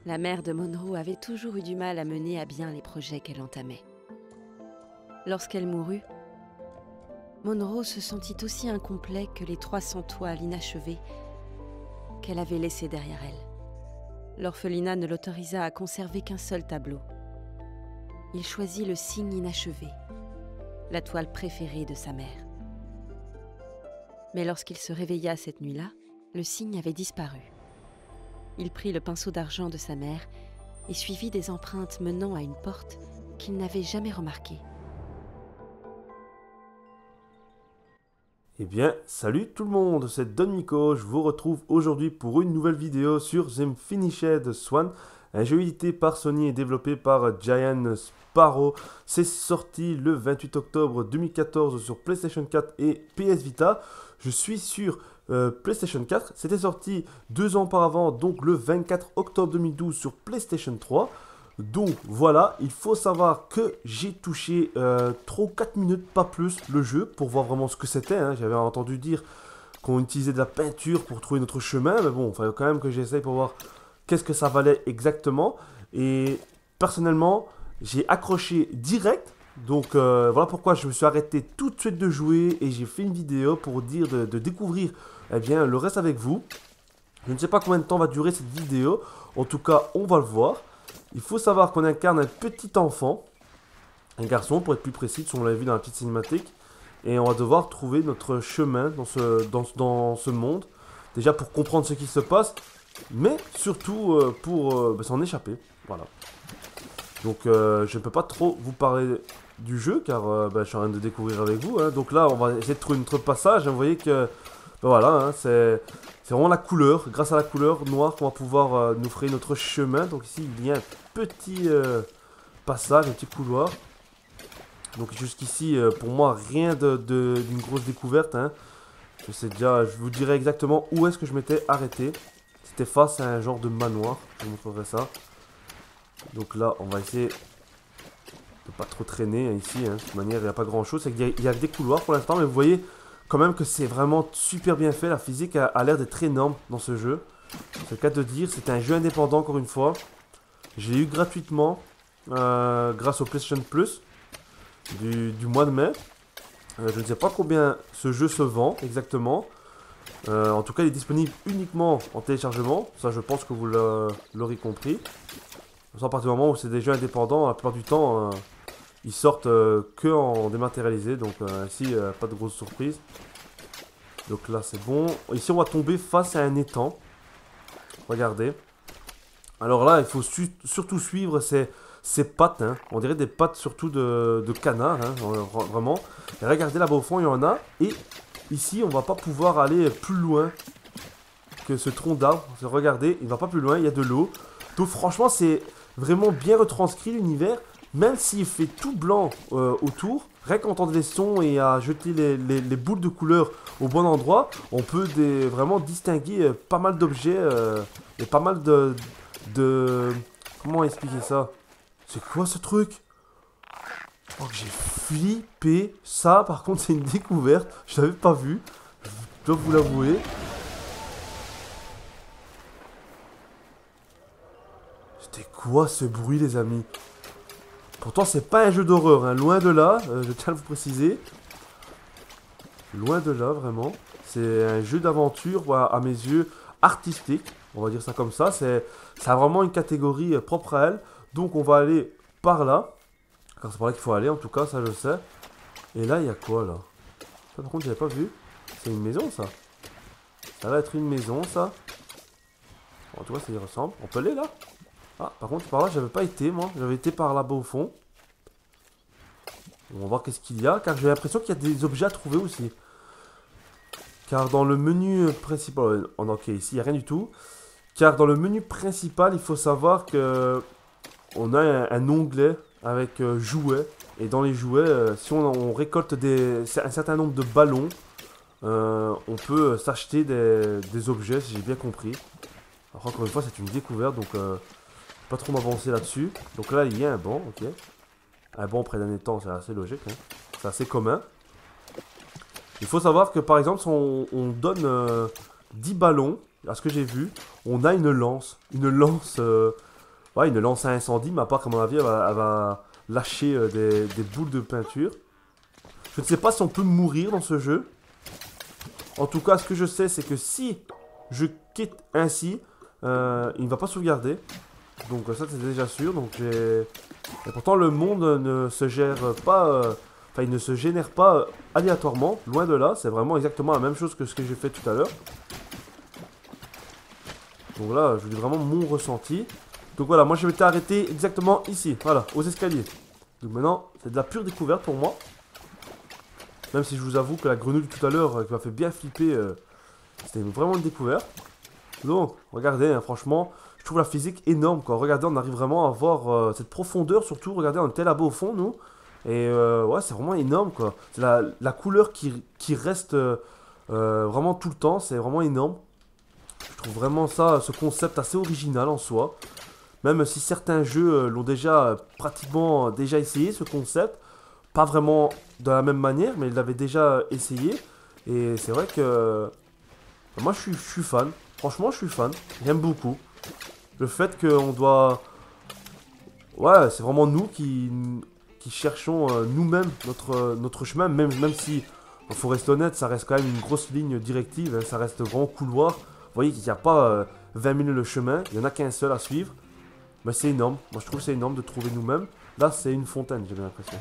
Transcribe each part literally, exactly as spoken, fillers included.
La mère de Monroe avait toujours eu du mal à mener à bien les projets qu'elle entamait. Lorsqu'elle mourut, Monroe se sentit aussi incomplet que les trois cents toiles inachevées qu'elle avait laissées derrière elle. L'orphelinat ne l'autorisa à conserver qu'un seul tableau. Il choisit le cygne inachevé, la toile préférée de sa mère. Mais lorsqu'il se réveilla cette nuit-là, le cygne avait disparu. Il prit le pinceau d'argent de sa mère et suivit des empreintes menant à une porte qu'il n'avait jamais remarquée. Eh bien, salut tout le monde, c'est Don Miko, je vous retrouve aujourd'hui pour une nouvelle vidéo sur The Finished Swan, un jeu édité par Sony et développé par Giant Sparrow. C'est sorti le vingt-huit octobre deux mille quatorze sur PlayStation quatre et P S Vita. Je suis sur euh, PlayStation quatre, c'était sorti deux ans auparavant, donc le vingt-quatre octobre deux mille douze sur PlayStation trois. Donc voilà, il faut savoir que j'ai touché euh, trois ou quatre minutes, pas plus, le jeu, pour voir vraiment ce que c'était. Hein. J'avais entendu dire qu'on utilisait de la peinture pour trouver notre chemin, mais bon, il fallait quand même que j'essaye pour voir qu'est-ce que ça valait exactement. Et personnellement, j'ai accroché direct. Donc euh, voilà pourquoi je me suis arrêté tout de suite de jouer et j'ai fait une vidéo pour dire de, de découvrir eh bien, le reste avec vous. Je ne sais pas combien de temps va durer cette vidéo, en tout cas on va le voir. Il faut savoir qu'on incarne un petit enfant, un garçon pour être plus précis, si on l'avait vu dans la petite cinématique. Et on va devoir trouver notre chemin dans ce, dans, dans ce monde. Déjà pour comprendre ce qui se passe, mais surtout euh, pour euh, bah, s'en échapper. Voilà. Donc euh, je ne peux pas trop vous parler du jeu car euh, bah, je suis en train de découvrir avec vous. Hein. Donc là on va essayer de trouver notre passage. Hein. Vous voyez que bah, voilà, hein, c'est... C'est vraiment la couleur, grâce à la couleur noire qu'on va pouvoir euh, nous frayer notre chemin. Donc ici, il y a un petit euh, passage, un petit couloir. Donc jusqu'ici, euh, pour moi, rien de, de, d'une grosse découverte. Hein. Je sais déjà, je vous dirai exactement où est-ce que je m'étais arrêté. C'était face à un genre de manoir, je vous montrerai ça. Donc là, on va essayer de pas trop traîner hein, ici. Hein. De toute manière, il n'y a pas grand-chose. C'est qu'il y a, il y a des couloirs pour l'instant, mais vous voyez... Quand même que c'est vraiment super bien fait, la physique a, a l'air d'être énorme dans ce jeu. C'est le cas de dire, c'est un jeu indépendant encore une fois. Je l'ai eu gratuitement euh, grâce au PlayStation Plus du, du mois de mai. Euh, je ne sais pas combien ce jeu se vend exactement. Euh, en tout cas, il est disponible uniquement en téléchargement. Ça, je pense que vous l'aurez compris. À partir du moment où c'est des jeux indépendants, la plupart du temps... Euh, Ils sortent euh, que en dématérialisé, donc euh, ici euh, pas de grosse surprise. Donc là c'est bon. Ici on va tomber face à un étang. Regardez. Alors là il faut su surtout suivre ces, ces pattes. Hein. On dirait des pattes surtout de, de canard. Hein, vraiment. Et regardez là-bas au fond il y en a. Et ici on va pas pouvoir aller plus loin que ce tronc d'arbre. Regardez, il va pas plus loin, il y a de l'eau. Donc franchement c'est vraiment bien retranscrit l'univers. Même s'il fait tout blanc euh, autour, rien qu'à entendre les sons et à jeter les, les, les boules de couleur au bon endroit, on peut des, vraiment distinguer euh, pas mal d'objets euh, et pas mal de, de... Comment expliquer ça? C'est quoi ce truc? Oh, j'ai flippé. Ça, par contre, c'est une découverte. Je l'avais pas vu. Je dois vous l'avouer. C'était quoi ce bruit, les amis? Pourtant, c'est pas un jeu d'horreur, hein. Loin de là, euh, je tiens à vous préciser. Loin de là, vraiment. C'est un jeu d'aventure, à, à mes yeux, artistique. On va dire ça comme ça. C'est, ça a vraiment une catégorie euh, propre à elle. Donc, on va aller par là. Car c'est par là qu'il faut aller, en tout cas, ça je sais. Et là, il y a quoi, là? Ça, par contre, j'avais pas vu. C'est une maison, ça. Ça va être une maison, ça. En tout cas, ça y ressemble. On peut aller, là? Ah, par contre, par là, j'avais pas été, moi. J'avais été par là-bas au fond. On va voir qu'est-ce qu'il y a, car j'ai l'impression qu'il y a des objets à trouver aussi. Car dans le menu principal... Oh, ok, ici, il n'y a rien du tout. Car dans le menu principal, il faut savoir que... On a un, un onglet avec euh, jouets. Et dans les jouets, euh, si on, on récolte des, un certain nombre de ballons, euh, on peut s'acheter des, des objets, si j'ai bien compris. Alors, encore une fois, c'est une découverte, donc... Euh, pas trop m'avancer là-dessus. Donc là, il y a un banc, ok. Un banc près d'un étang, c'est assez logique. Hein. C'est assez commun. Il faut savoir que, par exemple, si on, on donne euh, dix ballons, à ce que j'ai vu, on a une lance. Une lance euh, Ouais, une lance à incendie, mais à part qu'à mon avis, elle va, elle va lâcher euh, des, des boules de peinture. Je ne sais pas si on peut mourir dans ce jeu. En tout cas, ce que je sais, c'est que si je quitte ainsi, euh, il ne va pas sauvegarder. Donc ça, c'est déjà sûr. Donc j'ai... Et pourtant, le monde ne se gère pas... euh, Enfin, il ne se génère pas euh, aléatoirement. Loin de là. C'est vraiment exactement la même chose que ce que j'ai fait tout à l'heure. Donc là, je vous dis vraiment mon ressenti. Donc voilà, moi je m'étais arrêté exactement ici. Voilà, aux escaliers. Donc maintenant, c'est de la pure découverte pour moi. Même si je vous avoue que la grenouille de tout à l'heure, euh, qui m'a fait bien flipper, euh, c'était vraiment une découverte. Donc, regardez, hein, franchement, je trouve la physique énorme, quoi. Regardez, on arrive vraiment à voir euh, cette profondeur, surtout. Regardez, on était là-bas au fond, nous. Et euh, ouais, c'est vraiment énorme, quoi. C'est la, la couleur qui, qui reste euh, euh, vraiment tout le temps. C'est vraiment énorme. Je trouve vraiment ça, ce concept assez original en soi. Même si certains jeux euh, l'ont déjà euh, pratiquement déjà essayé, ce concept. Pas vraiment de la même manière, mais ils l'avaient déjà essayé. Et c'est vrai que... euh, moi, je suis, je suis fan. Franchement, je suis fan. J'aime beaucoup. Le fait qu'on doit... Ouais, c'est vraiment nous qui, qui cherchons euh, nous-mêmes notre, euh, notre chemin. Même, même si, il faut rester honnête, ça reste quand même une grosse ligne directive. Hein, ça reste grand couloir. Vous voyez qu'il n'y a pas euh, vingt mille le chemin. Il n'y en a qu'un seul à suivre. Mais c'est énorme. Moi, je trouve que c'est énorme de trouver nous-mêmes. Là, c'est une fontaine, j'ai bien l'impression.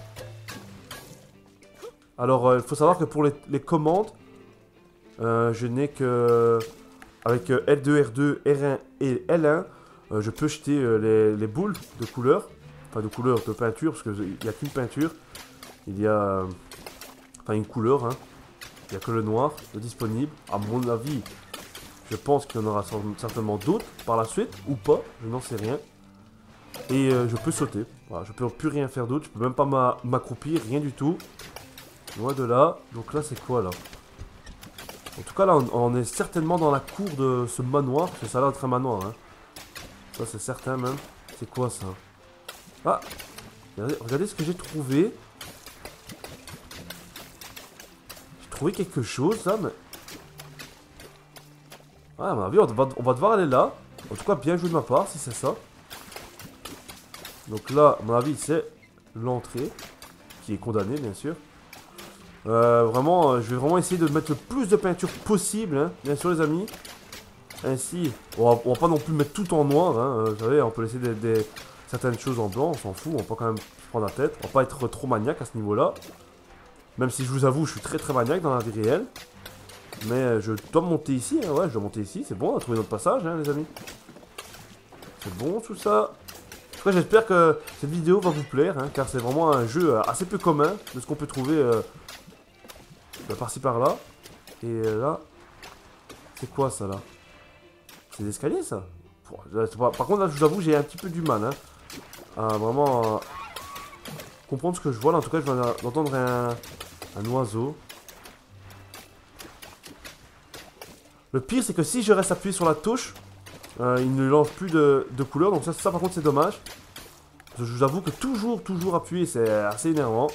Alors, il euh, faut savoir que pour les, les commandes, euh, je n'ai que... Avec euh, L deux, R deux, R un et L un, euh, je peux jeter euh, les, les boules de couleur. Enfin, de couleur, de peinture, parce qu'il n'y a qu'une peinture. Il y a... Euh, enfin, une couleur, hein. Il n'y a que le noir de disponible. À mon avis, je pense qu'il y en aura certainement d'autres par la suite, ou pas, je n'en sais rien. Et euh, je peux sauter. Voilà, je peux plus rien faire d'autre, je peux même pas m'accroupir, rien du tout. Loin de là. Donc là, c'est quoi, là? En tout cas, là, on, on est certainement dans la cour de ce manoir. Parce que ça a l'air d'être un manoir, hein. Ça, c'est certain, même. C'est quoi, ça? Ah! Regardez, regardez ce que j'ai trouvé. J'ai trouvé quelque chose, là, mais... Ah, à mon avis, on va, on va devoir aller là. En tout cas, bien joué de ma part, si c'est ça. Donc là, à mon avis, c'est l'entrée. Qui est condamnée, bien sûr. Euh, vraiment, euh, je vais vraiment essayer de mettre le plus de peinture possible, hein, bien sûr les amis. Ainsi, on va, on va pas non plus mettre tout en noir, hein, euh, vous savez, on peut laisser des, des, certaines choses en blanc, on s'en fout, on peut quand même se prendre la tête. On va pas être trop maniaque à ce niveau-là. Même si je vous avoue, je suis très très maniaque dans la vie réelle. Mais euh, je dois monter ici, hein, ouais, je dois monter ici, c'est bon, on a trouvé notre passage, hein, les amis. C'est bon tout ça. En tout cas, j'espère que cette vidéo va vous plaire, hein, car c'est vraiment un jeu assez peu commun de ce qu'on peut trouver... Euh, par-ci par-là. Et euh, là, c'est quoi ça là? C'est des escaliers ça? Par contre là je vous avoue j'ai un petit peu du mal hein, à vraiment euh, comprendre ce que je vois là. En tout cas je viens d'entendre un, un oiseau. Le pire c'est que si je reste appuyé sur la touche, euh, il ne lance plus de, de couleur. Donc ça, ça par contre c'est dommage. Je vous avoue que toujours toujours appuyer c'est assez énervant.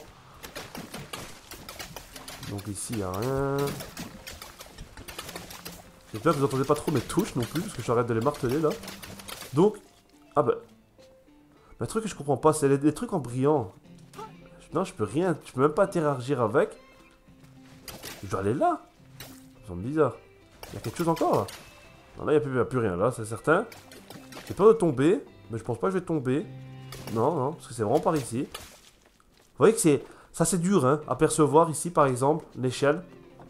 Donc ici, il n'y a rien. J'espère que vous n'entendez pas trop mes touches non plus, parce que j'arrête de les marteler là. Donc, ah bah... Un truc que je comprends pas, c'est les, les trucs en brillant. Non, je peux rien, je peux même pas interagir avec. Je dois aller là. Ça semble bizarre. Il y a quelque chose encore là. Non, là, il n'y a, a plus rien là, c'est certain. J'ai peur de tomber, mais je pense pas que je vais tomber. Non, non, parce que c'est vraiment par ici. Vous voyez que c'est... Ça c'est dur hein, à percevoir ici par exemple, l'échelle.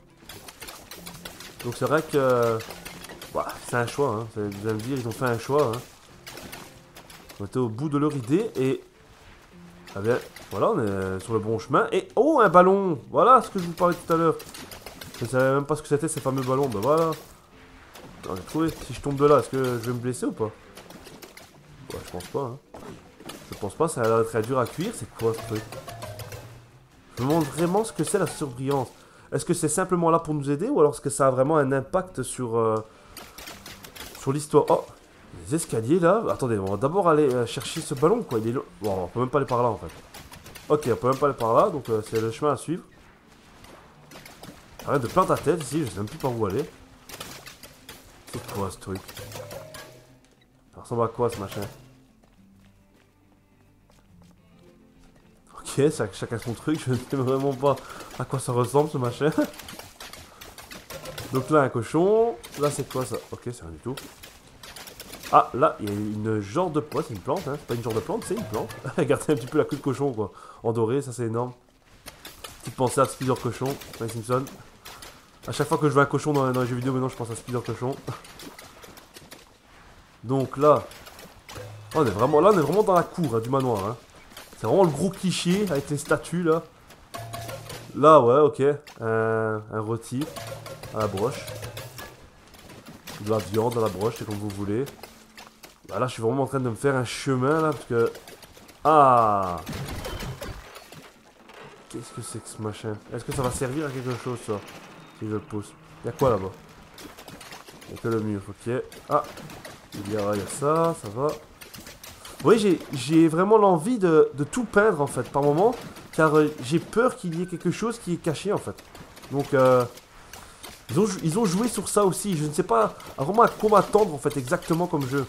Donc c'est vrai que... Bah, c'est un choix, hein. Vous allez me dire, ils ont fait un choix. Hein. On était au bout de leur idée et... Ah bien, voilà, on est sur le bon chemin. Et oh, un ballon! Voilà ce que je vous parlais tout à l'heure. Je ne savais même pas ce que c'était ces fameux ballons. Ben voilà. Alors, j'ai trouvé. Si je tombe de là, est-ce que je vais me blesser ou pas? Ouais, je pense pas. Hein. Je pense pas, ça a l'air très dur à cuire. C'est quoi ce truc? Je me demande vraiment ce que c'est la surbrillance. Est-ce que c'est simplement là pour nous aider ou alors est-ce que ça a vraiment un impact sur, euh, sur l'histoire? Oh, les escaliers là. Attendez, on va d'abord aller euh, chercher ce ballon quoi. Il est... Bon, on peut même pas aller par là en fait. Ok, on peut même pas aller par là, donc euh, c'est le chemin à suivre. Arrête de plaindre ta tête ici, je sais même plus par où aller. C'est quoi ce truc? Ça ressemble à quoi ce machin? Ok, chaque, chacun son truc, je ne sais vraiment pas à quoi ça ressemble ce machin. Donc là un cochon, là c'est quoi ça? Ok, c'est rien du tout. Ah, là, il y a une genre de... Ouais, c'est une plante, hein. C'est pas une genre de plante, c'est une plante. Regardez un petit peu la queue de cochon, quoi. En doré, ça c'est énorme. Petite pensée à Spider Cochon, dans les Simpsons. À chaque fois que je vois un cochon dans, dans les jeux vidéo, maintenant je pense à Spider Cochon. Donc là... On est vraiment, là, on est vraiment dans la cour, hein, du manoir, hein. C'est vraiment le gros cliché, avec les statues, là. Là, ouais, ok. Un, un rôti à la broche. De la viande à la broche, c'est comme vous voulez. Bah là, je suis vraiment en train de me faire un chemin, là, parce que... Ah! Qu'est-ce que c'est que ce machin? Est-ce que ça va servir à quelque chose, ça? Si je le pousse. Il y a quoi, là-bas? Il n'y a que le mur, ok. Ah! Il y a, il y a ça, ça va. Oui, j'ai vraiment l'envie de, de tout peindre, en fait, par moment. Car euh, j'ai peur qu'il y ait quelque chose qui est caché, en fait. Donc, euh... Ils ont, ils ont joué sur ça aussi. Je ne sais pas vraiment à quoi m'attendre, en fait, exactement comme jeu.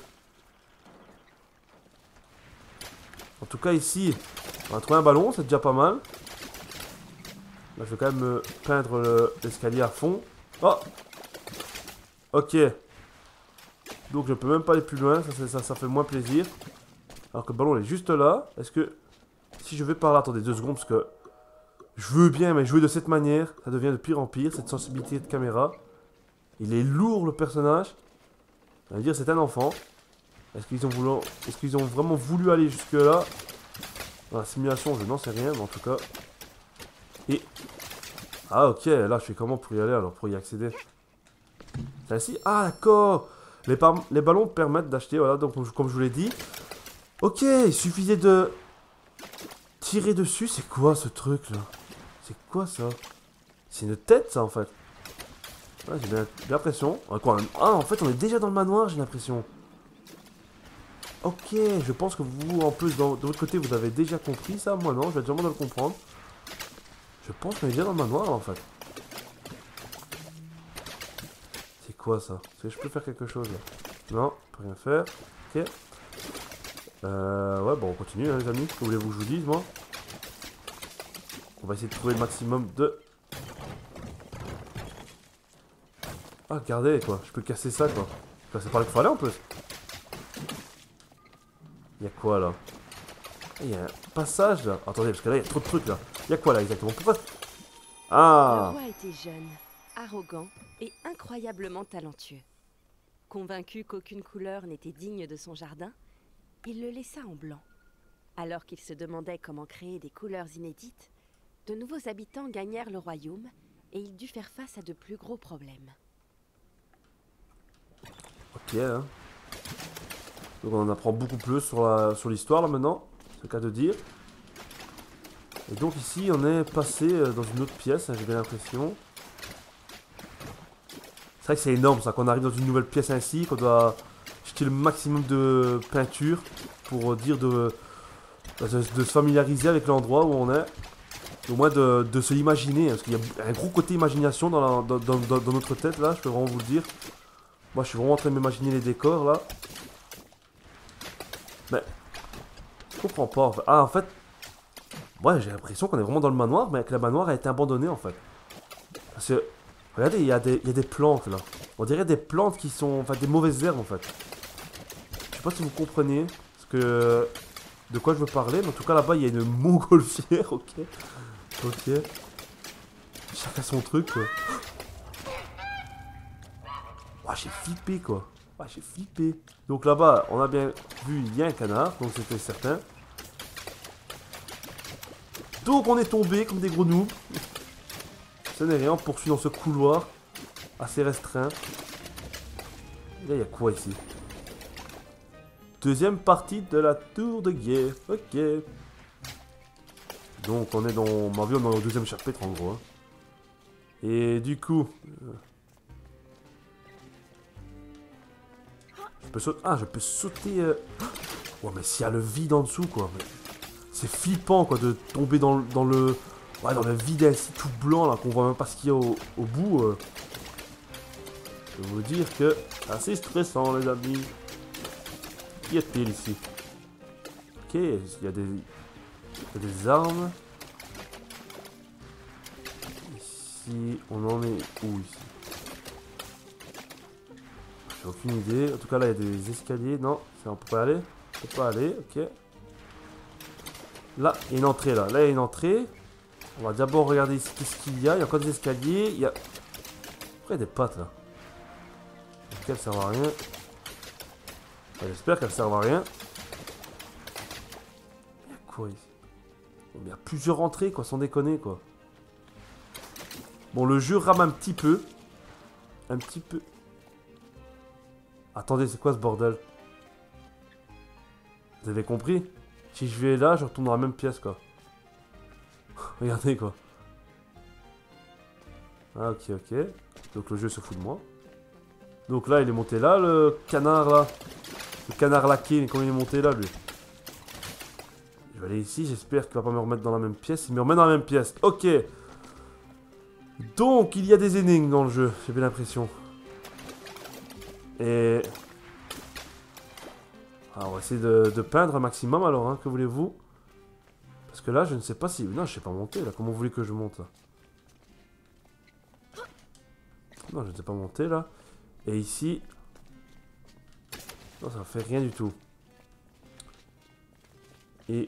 En tout cas, ici, on a trouvé un ballon, c'est déjà pas mal. Là, je vais quand même me peindre l'escalier à fond. Oh! Ok. Donc, je peux même pas aller plus loin. Ça, ça, ça fait moins plaisir. Alors que le ballon, il est juste là. Est-ce que... Si je vais par là... Attendez deux secondes, parce que... Je veux bien, mais jouer de cette manière, ça devient de pire en pire, cette sensibilité de caméra. Il est lourd, le personnage. On va dire, c'est un enfant. Est-ce qu'ils ont voulu... Est-ce qu'ils ont vraiment voulu aller jusque-là? Dans la simulation, je n'en sais rien, mais en tout cas... Et... Ah, ok, là, je fais comment pour y aller, alors, pour y accéder? C'est ici? Ah, d'accord. Les, les ballons permettent d'acheter, voilà, donc comme je vous l'ai dit. Ok, il suffisait de... Tirer dessus, c'est quoi ce truc, là? C'est quoi, ça? C'est une tête, ça, en fait. Ouais, j'ai bien l'impression. Ah, quoi, ah, en fait, on est déjà dans le manoir, j'ai l'impression. Ok, je pense que vous, en plus, dans, de votre côté, vous avez déjà compris ça. Moi, non, je vais déjà de le comprendre. Je pense qu'on est déjà dans le manoir, en fait. C'est quoi, ça? Est-ce que je peux faire quelque chose, là? Non, je peux rien faire. Ok. Euh, ouais, bon, on continue, hein, les amis. Que voulez-vous que je vous dise, moi? On va essayer de trouver le maximum de... Ah, regardez, quoi. Je peux casser ça, quoi. C'est par là qu'il faut aller, en plus. Il y a quoi, là? Il y a un passage, là. Attendez, parce que là, il y a trop de trucs, là. Il y a quoi, là, exactement? Pourquoi... Ah! Le roi était jeune, arrogant et incroyablement talentueux. Convaincu qu'aucune couleur n'était digne de son jardin, il le laissa en blanc. Alors qu'il se demandait comment créer des couleurs inédites, de nouveaux habitants gagnèrent le royaume et il dut faire face à de plus gros problèmes. Ok, hein. Donc on en apprend beaucoup plus sur la, sur l'histoire, là, maintenant. C'est le cas de dire. Et donc ici, on est passé dans une autre pièce, hein, j'ai bien l'impression. C'est vrai que c'est énorme, ça, qu'on arrive dans une nouvelle pièce ainsi, qu'on doit jeter le maximum de peinture pour dire de, de, de se familiariser avec l'endroit où on est. Au moins de, de se l'imaginer, parce qu'il y a un gros côté imagination dans, la, dans, dans, dans notre tête, là, je peux vraiment vous le dire. Moi, je suis vraiment en train de m'imaginer les décors, là. Mais, je comprends pas, en fait. Ah, en fait, ouais, j'ai l'impression qu'on est vraiment dans le manoir, mais que le manoir a été abandonné, en fait. Parce que, regardez, il y a des, il y a des plantes, là. On dirait des plantes qui sont, enfin, des mauvaises herbes, en fait. Je sais pas si vous comprenez ce que, de quoi je veux parler, mais en tout cas, là-bas, il y a une montgolfière, ok. Ok. Chacun son truc, quoi. Oh, j'ai flippé, quoi. Oh, j'ai flippé. Donc là-bas, on a bien vu, il y a un canard, donc c'était certain. Donc on est tombé comme des gros noobs. Ce n'est rien, on poursuit dans ce couloir assez restreint. Et là, il y a quoi ici? Deuxième partie de la tour de guerre. Ok. Donc on est dans... Ma vie, on est au deuxième chapitre en gros. Hein. Et du coup... Euh... Je peux sauter... Ah, je peux sauter... Euh... Ouais, mais s'il y a le vide en dessous, quoi. Mais... C'est flippant, quoi, de tomber dans, dans le... Ouais, dans le vide ainsi tout blanc, là, qu'on voit même pas ce qu'il y a au, au bout. Euh... Je vais vous dire que... Assez stressant, les amis. Qu'y a-t-il ici? Ok, il y a des... Il y a des armes. Ici, on en est où ici? J'ai aucune idée. En tout cas, là, il y a des escaliers. Non, ça, on peut pas aller. On peut pas aller, ok. Là, il y a une entrée, là. Là, il y a une entrée. On va d'abord regarder ici qu'est-ce qu'il y a. Il y a encore des escaliers. Il y a... Pourquoi il y a des pattes, là? Est-ce qu'elles servent à rien? Enfin, j'espère qu'elles servent à rien. Il y a quoi ici? Il y a plusieurs entrées, quoi, sans déconner, quoi. Bon, le jeu rame un petit peu. Un petit peu. Attendez, c'est quoi ce bordel? Vous avez compris? Si je vais là, je retourne dans la même pièce, quoi. Regardez, quoi. Ah, ok, ok. Donc le jeu se fout de moi. Donc là, il est monté là, le canard, là. Le canard laqué, comment il est monté là, lui? Je vais aller ici, j'espère qu'il va pas me remettre dans la même pièce. Il me remet dans la même pièce. Ok. Donc, il y a des énigmes dans le jeu, j'ai bien l'impression. Et... Ah, on va essayer de, de peindre un maximum alors, hein, que voulez-vous? Parce que là, je ne sais pas si... Non, je sais pas monter, là. Comment vous voulez que je monte, là? Non, je ne sais pas monter, là. Et ici... Non, ça ne fait rien du tout. Et...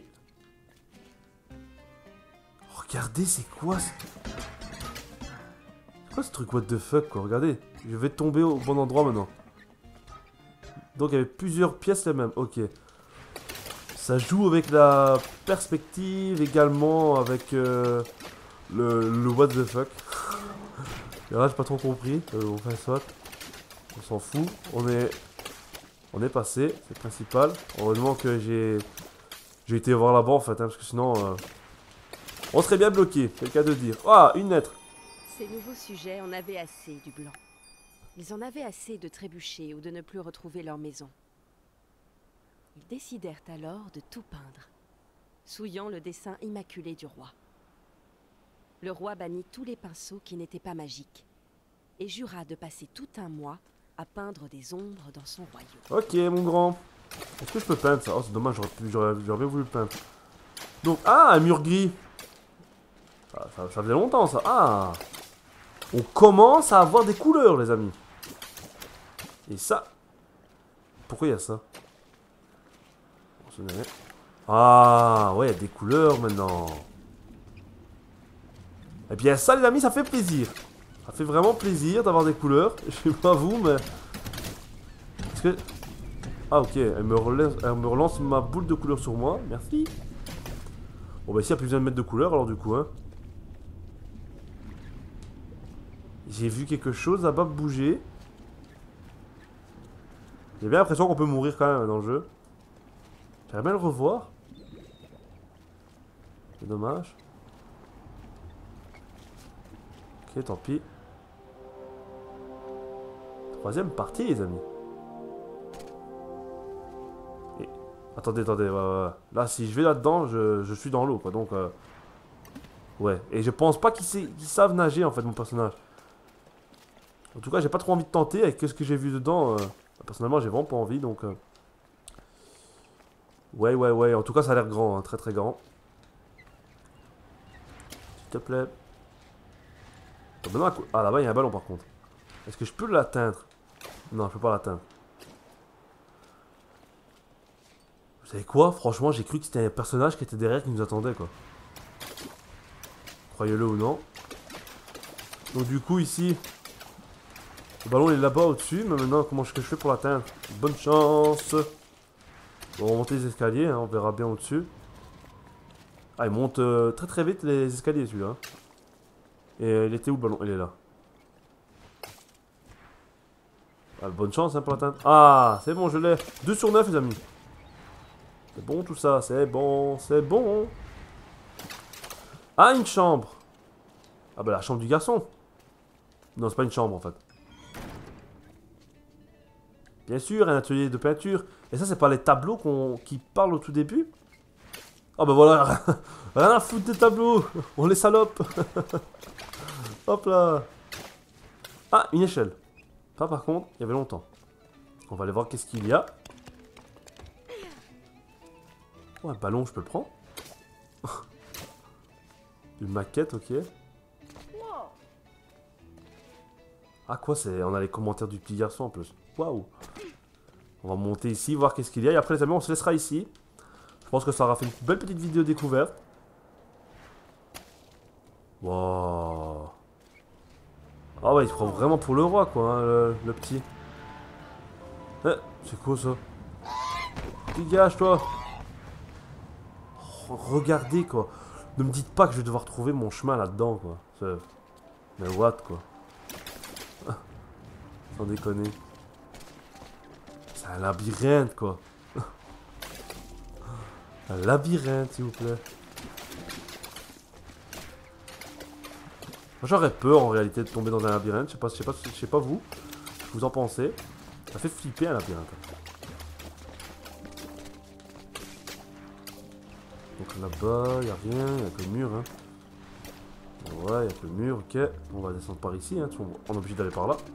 Regardez, c'est quoi ce... C'est quoi ce truc what the fuck, quoi? Regardez, je vais tomber au bon endroit maintenant. Donc, il y avait plusieurs pièces les mêmes. Ok. Ça joue avec la perspective, également avec euh, le, le what the fuck. Et là, j'ai pas trop compris. Euh, on fait soit. On s'en fout. On est... On est passé, c'est le principal. Heureusement que j'ai... J'ai été voir là-bas, en fait, hein, parce que sinon... Euh... On serait bien bloqué, c'est le cas de dire. Ah, une lettre. Ces nouveaux sujets en avaient assez du blanc. Ils en avaient assez de trébucher ou de ne plus retrouver leur maison. Ils décidèrent alors de tout peindre, souillant le dessin immaculé du roi. Le roi bannit tous les pinceaux qui n'étaient pas magiques et jura de passer tout un mois à peindre des ombres dans son royaume. Ok, mon grand. Est-ce que je peux peindre ça? Oh, c'est dommage, j'aurais bien voulu le peindre. Donc, ah, un mur gris. Ça, ça, ça faisait longtemps, ça. Ah, on commence à avoir des couleurs, les amis. Et ça... Pourquoi il y a ça? Ah, ouais, il y a des couleurs maintenant. Et bien ça, les amis, ça fait plaisir. Ça fait vraiment plaisir d'avoir des couleurs. Je sais pas vous, mais... Est-ce que... Ah, ok, elle me, relance, elle me relance ma boule de couleur sur moi. Merci. Bon, bah ici, il n'y a plus besoin de mettre de couleur, alors du coup, hein. J'ai vu quelque chose là-bas bouger. J'ai bien l'impression qu'on peut mourir quand même dans le jeu. J'aimerais bien le revoir. C'est dommage. Ok, tant pis. Troisième partie, les amis. Et... Attendez, attendez. Ouais, ouais, ouais. Là, si je vais là-dedans, je, je suis dans l'eau, quoi. Donc, euh... ouais. Et je pense pas qu'ils qu'ils savent nager, en fait, mon personnage. En tout cas, j'ai pas trop envie de tenter avec ce que j'ai vu dedans. Euh... Personnellement, j'ai vraiment pas envie, donc... Euh... Ouais, ouais, ouais. En tout cas, ça a l'air grand, hein. Très, très grand. S'il te plaît. Ah, là-bas, il y a un ballon, par contre. Est-ce que je peux l'atteindre? Non, je peux pas l'atteindre. Vous savez quoi? Franchement, j'ai cru que c'était un personnage qui était derrière qui nous attendait, quoi. Croyez-le ou non. Donc, du coup, ici... Le ballon il est là-bas au-dessus, mais maintenant comment est-ce que je fais pour l'atteindre? Bonne chance. Bon, on va monter les escaliers, hein, on verra bien au-dessus. Ah, il monte euh, très très vite les escaliers celui-là. Et euh, il était où le ballon? Il est là. Ah, bonne chance hein, pour l'atteindre. Ah, c'est bon, je l'ai. deux sur neuf les amis. C'est bon tout ça, c'est bon, c'est bon. Ah, une chambre. Ah bah la chambre du garçon. Non, c'est pas une chambre en fait. Bien sûr, un atelier de peinture. Et ça, c'est pas les tableaux qu'on qui parlent au tout début? Oh bah voilà, rien à foutre des tableaux. On les salope. Hop là. Ah, une échelle. Ça, par contre, il y avait longtemps. On va aller voir qu'est-ce qu'il y a. Oh, un ballon, je peux le prendre? Une maquette, ok. Ah quoi, c'est... On a les commentaires du petit garçon en plus. Waouh. On va monter ici, voir qu'est-ce qu'il y a. Et après les amis, on se laissera ici. Je pense que ça aura fait une belle petite vidéo découverte. Waouh. Ah ouais, il se prend vraiment pour le roi quoi, hein, le, le petit. Eh, c'est quoi ça? Dégage toi. Oh, regardez quoi. Ne me dites pas que je vais devoir trouver mon chemin là-dedans quoi. Mais what quoi. Sans déconner. C'est un labyrinthe quoi. Un labyrinthe s'il vous plaît. J'aurais peur en réalité de tomber dans un labyrinthe. Je sais pas, je sais pas, je sais pas vous. Ce que vous en pensez. Ça fait flipper un labyrinthe. Donc là-bas, il n'y a rien, il n'y a que le mur. Hein. Ouais, il n'y a que le mur, ok. On va descendre par ici, hein. On est obligé d'aller par là.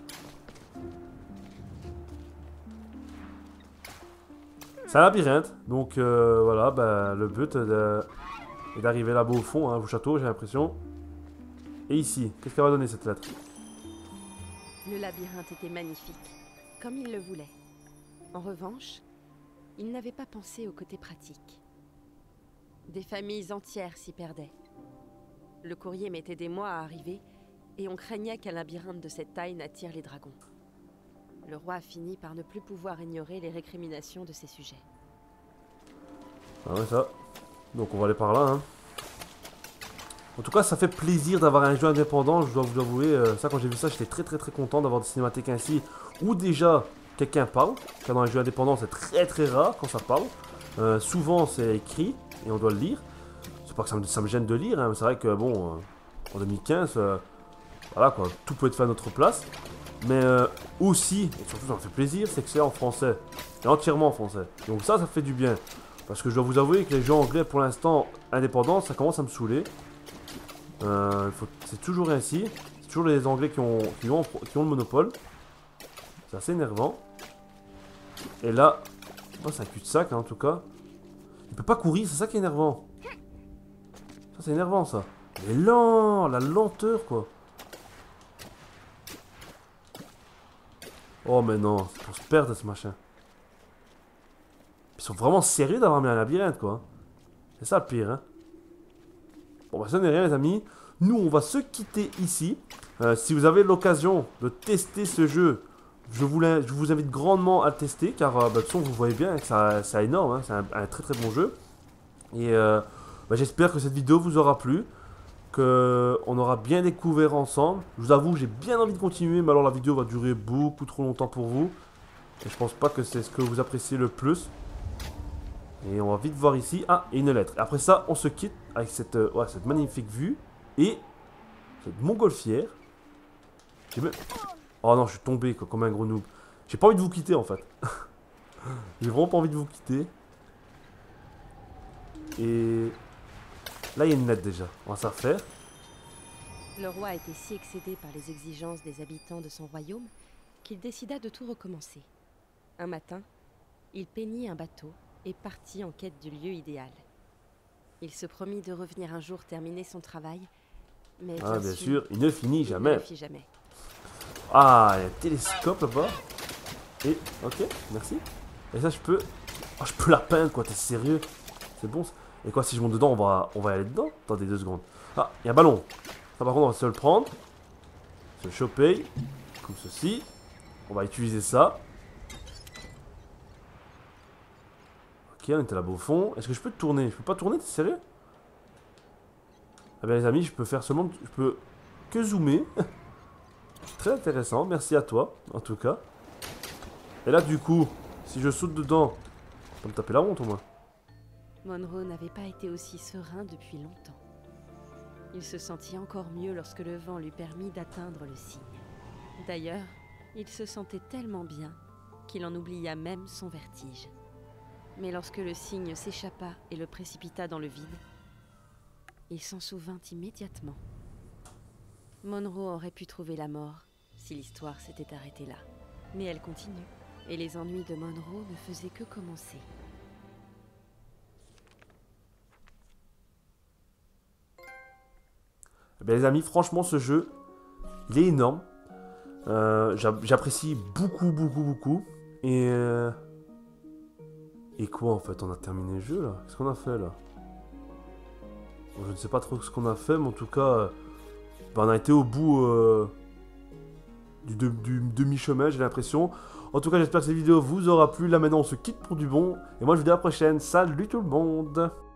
C'est un labyrinthe, donc euh, voilà, bah, le but euh, est d'arriver là-bas au fond, hein, au château, j'ai l'impression. Et ici, qu'est-ce qu'elle va donner cette lettre? Le labyrinthe était magnifique, comme il le voulait. En revanche, il n'avait pas pensé au côté pratique. Des familles entières s'y perdaient. Le courrier mettait des mois à arriver, et on craignait qu'un labyrinthe de cette taille n'attire les dragons. Le roi finit par ne plus pouvoir ignorer les récriminations de ses sujets. Ah ouais, ça. Donc on va aller par là, hein. En tout cas, ça fait plaisir d'avoir un jeu indépendant, je dois vous avouer. Euh, ça, quand j'ai vu ça, j'étais très très très content d'avoir des cinématiques ainsi, où déjà quelqu'un parle. Car dans les jeux indépendants, c'est très très rare quand ça parle. Euh, souvent, c'est écrit et on doit le lire. C'est pas que ça me, ça me gêne de lire, hein, mais c'est vrai que bon, euh, en deux mille quinze, euh, voilà quoi, tout peut être fait à notre place. Mais euh, aussi, et surtout ça me fait plaisir, c'est que c'est en français. Et entièrement en français. Donc ça, ça fait du bien. Parce que je dois vous avouer que les jeux anglais, pour l'instant, indépendants, ça commence à me saouler. Euh, faut... C'est toujours ainsi. C'est toujours les anglais qui ont, qui ont, qui ont le monopole. C'est assez énervant. Et là, oh, c'est un cul-de-sac hein, en tout cas. Il peut pas courir, c'est ça qui est énervant. Ça, c'est énervant ça. Mais lent, la lenteur quoi. Oh mais non, c'est pour se perdre ce machin. Ils sont vraiment sérieux d'avoir mis un labyrinthe quoi. C'est ça le pire hein. Bon bah ça n'est rien les amis. Nous on va se quitter ici. Euh, si vous avez l'occasion de tester ce jeu, je vous, je vous invite grandement à le tester. Car euh, bah, de toute façon vous voyez bien que c'est énorme hein. C'est un, un très très bon jeu. Et euh, bah, j'espère que cette vidéo vous aura plu. Qu'on aura bien découvert ensemble. Je vous avoue que j'ai bien envie de continuer. Mais alors la vidéo va durer beaucoup trop longtemps pour vous. Et je pense pas que c'est ce que vous appréciez le plus. Et on va vite voir ici. Ah, et une lettre. Après ça, on se quitte avec cette, euh, ouais, cette magnifique vue. Et cette montgolfière. Même... Oh non, je suis tombé quoi, comme un gros noob. J'ai pas envie de vous quitter en fait. J'ai vraiment pas envie de vous quitter. Et là, il y a une lettre déjà. On va s'en refaire. Le roi était si excédé par les exigences des habitants de son royaume qu'il décida de tout recommencer. Un matin, il peignit un bateau et partit en quête du lieu idéal. Il se promit de revenir un jour terminer son travail, mais bien, ah, bien sûr, sûr, il ne finit jamais. Il ne le fit jamais. Ah, il y a un télescope là-bas. Et, ok, merci. Et ça, je peux... Oh, je peux la peindre, quoi, t'es sérieux? C'est bon, ça. Et quoi, si je monte dedans, on va, on va aller dedans? Attendez deux secondes. Ah, il y a un ballon. Ça, par contre, on va se le prendre. Se le choper. Comme ceci. On va utiliser ça. Ok, on était là-bas au fond. Est-ce que je peux tourner? Je peux pas tourner, t'es sérieux? Ah bien les amis, je peux faire seulement... Je peux que zoomer. Très intéressant, merci à toi, en tout cas. Et là, du coup, si je saute dedans, ça va me taper la honte au moins. Monroe n'avait pas été aussi serein depuis longtemps. Il se sentit encore mieux lorsque le vent lui permit d'atteindre le cygne. D'ailleurs, il se sentait tellement bien qu'il en oublia même son vertige. Mais lorsque le cygne s'échappa et le précipita dans le vide, il s'en souvint immédiatement. Monroe aurait pu trouver la mort si l'histoire s'était arrêtée là. Mais elle continue, et les ennuis de Monroe ne faisaient que commencer. Eh bien, les amis, franchement, ce jeu, il est énorme. Euh, J'apprécie beaucoup, beaucoup, beaucoup. Et... Euh... Et quoi, en fait? On a terminé le jeu, là? Qu'est-ce qu'on a fait, là? Bon, je ne sais pas trop ce qu'on a fait, mais en tout cas... Euh... Ben, on a été au bout... Euh... Du, de, du demi-chemin, j'ai l'impression. En tout cas, j'espère que cette vidéo vous aura plu. Là, maintenant, on se quitte pour du bon. Et moi, je vous dis à la prochaine. Salut tout le monde!